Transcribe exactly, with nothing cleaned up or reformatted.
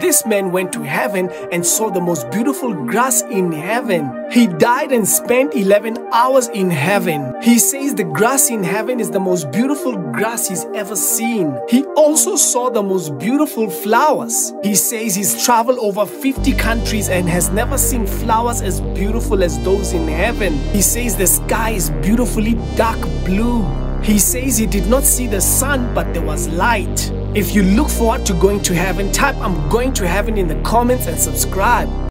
This man went to heaven and saw the most beautiful grass in heaven. He died and spent eleven hours in heaven. He says the grass in heaven is the most beautiful grass he's ever seen. He also saw the most beautiful flowers. He says he's traveled over fifty countries and has never seen flowers as beautiful as those in heaven. He says the sky is beautifully dark blue. He says he did not see the sun, but there was light. If you look forward to going to heaven, type "I'm going to heaven" in the comments and subscribe.